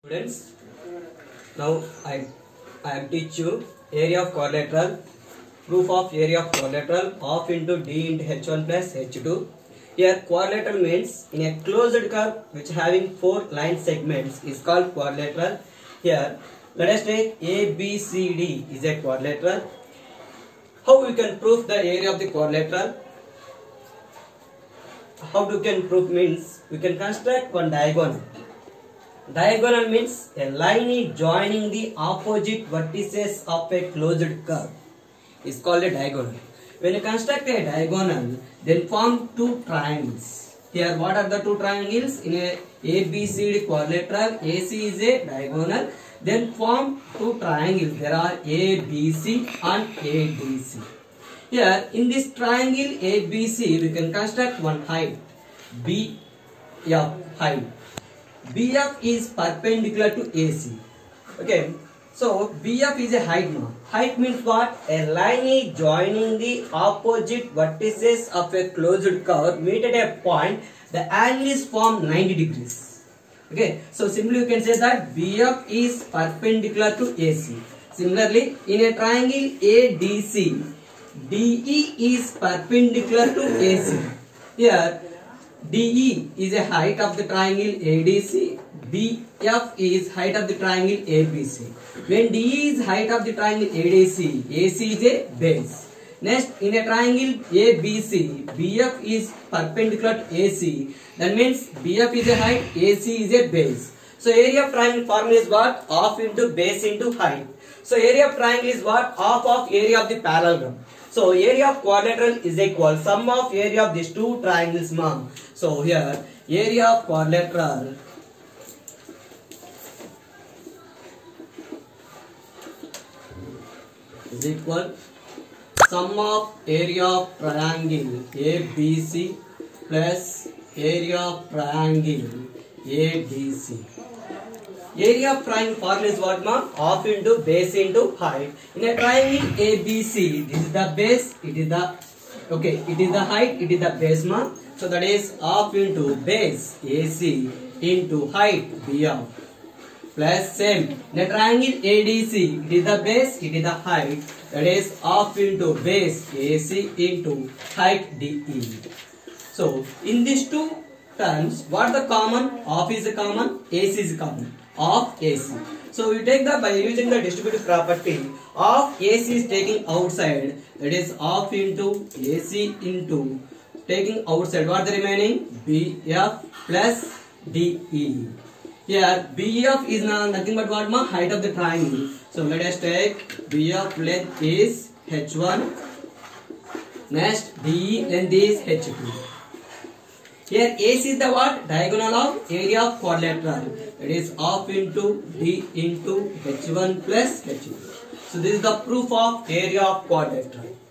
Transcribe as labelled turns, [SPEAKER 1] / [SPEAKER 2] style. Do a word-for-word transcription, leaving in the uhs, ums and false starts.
[SPEAKER 1] Students, now I I am teach you area of quadrilateral. Proof of area of quadrilateral half into d into h one plus h two. Here quadrilateral means in a closed curve which having four line segments is called quadrilateral. Here let us take A B C D is a quadrilateral. How we can prove the area of the quadrilateral? How we can prove means we can construct one diagonal. Diagonal means a line is joining the opposite vertices of a closed curve is called a diagonal. When you construct a diagonal, then form two triangles. Here what are the two triangles? In a A B C D quadrilateral, A C is a diagonal, then form two triangles. There are A B C and A D C. Here in this triangle A B C we can construct one height B F height. B F is perpendicular to A C. Okay, so B F is a height now. Height means what? A line is joining the opposite vertices of a closed curve meet at a point. The angle is formed ninety degrees. Okay, so simply you can say that B F is perpendicular to A C. Similarly, in a triangle A D C, D E is perpendicular to A C. Here D E is a height of the triangle A D C. B F is height of the triangle A B C. When D E is height of the triangle A D C, A C is a base. Next, in a triangle A B C, B F is perpendicular to A C. That means B F is a height, A C is a base. So area of triangle formula is what? Half into base into height. So area of triangle is what? Half of area of the parallelogram. So area of quadrilateral is equal sum of area of these two triangles, ma'am. So here area of quadrilateral is equal sum of area of triangle A B C plus area of triangle A D C. Area of triangle formula is what, ma? Half into base into height. In a triangle A B C, this is the base, it is the okay, it is the height, it is the base, ma. So that is half into base A C into height B F plus same. In a triangle A D C, it is the base, it is the height, that is half into base A C into height D E. So in these two terms, what the common? Half is the common, A C is common. Of A C. So we take that by using the distributive property of A C is taking outside, that is half into A C into taking outside. What the remaining? B F plus D E. Here B F is nothing but what, ma? Height of the triangle. So let us take B F length is H one. Next D E length is H two. Here A C is the what? Diagonal of area of quadrilateral. It is half into D into H one plus H two. So this is the proof of area of quadrilateral.